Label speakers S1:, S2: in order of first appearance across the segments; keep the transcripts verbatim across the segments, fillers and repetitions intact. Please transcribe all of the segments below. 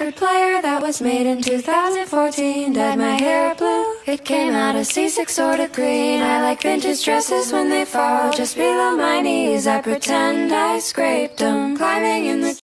S1: record player that was made in two thousand fourteen. Dyed my hair blue, it came out a C six sort of green. I like vintage dresses when they fall just below my knees. I pretend I scraped them, climbing in the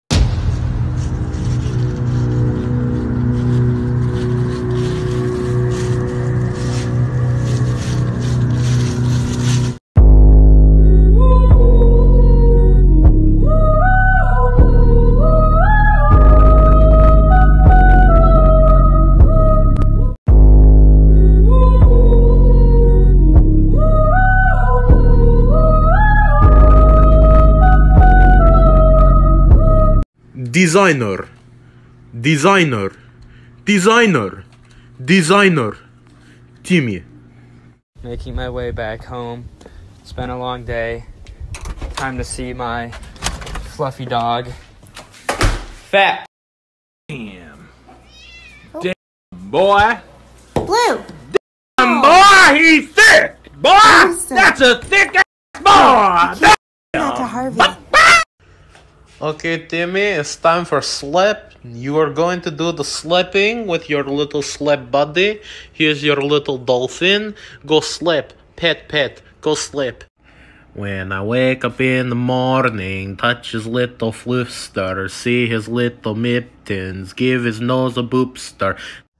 S2: Designer, designer, designer, designer, Timmy.
S3: Making my way back home. It's been a long day. Time to see my fluffy dog. Fat.
S4: Damn. Damn, boy.
S5: Blue.
S4: Damn, boy, he's thick. Boy, that's a thick ass boy.
S5: Not to Harvey.
S2: Okay, Timmy, it's time for slap. You are going to do the slapping with your little slap buddy. Here's your little dolphin. Go slap. Pet, pet. Go slap. When I wake up in the morning, touch his little floofster, see his little mittens, give his nose a boopster.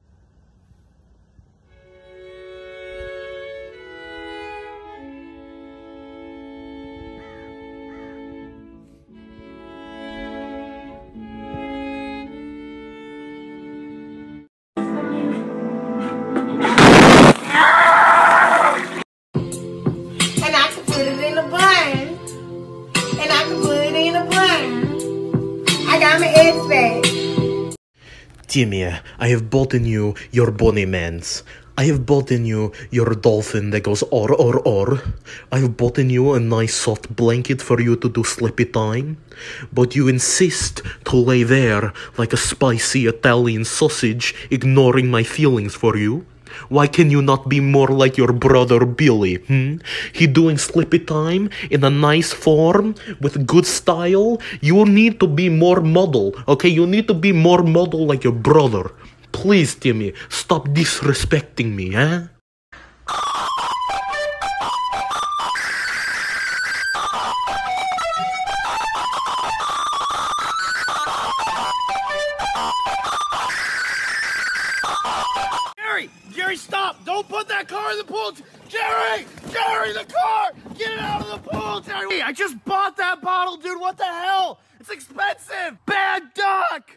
S2: Timmy, I have bought in you your bunny mans. I have bought in you your dolphin that goes or or or. I have bought in you a nice soft blanket for you to do sleepy time. But you insist to lay there like a spicy Italian sausage, ignoring my feelings for you. Why can you not be more like your brother Billy, hmm? He doing sleepy time in a nice form, with good style. You need to be more model, okay? You need to be more model like your brother. Please, Timmy, stop disrespecting me, eh?
S4: Jerry, stop! Don't put that car in the pool! Jerry! Jerry, the car! Get it out of the pool, Jerry! I just bought that bottle, dude! What the hell? It's expensive! Bad duck!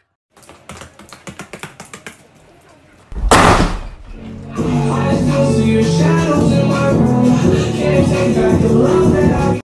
S4: I still see your shadows in my room. Can't take back the love that I...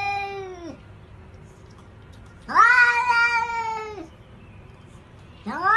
S5: No!